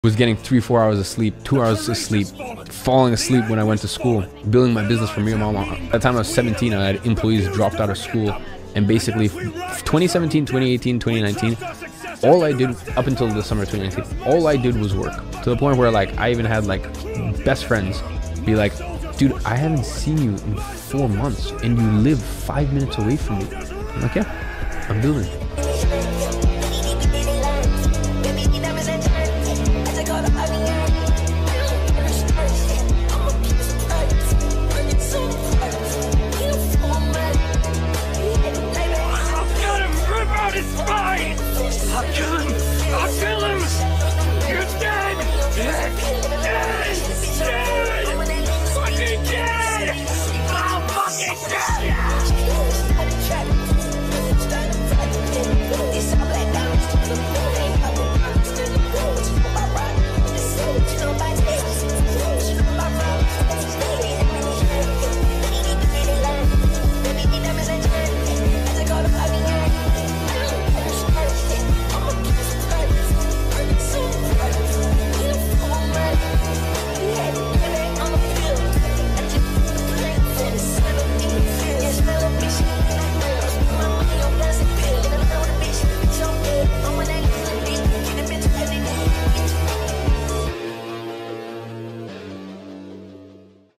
Was getting 3-4 hours of sleep, 2 hours of sleep, falling asleep when I went to school, building my business for me and my mom. At the time I was 17, I had employees dropped out of school, and basically 2017, 2018, 2019, all I did up until the summer of 2019, all I did was work, to the point where like I even had like best friends be like, dude, I haven't seen you in 4 months and you live 5 minutes away from me. I'm like, yeah, I'm building.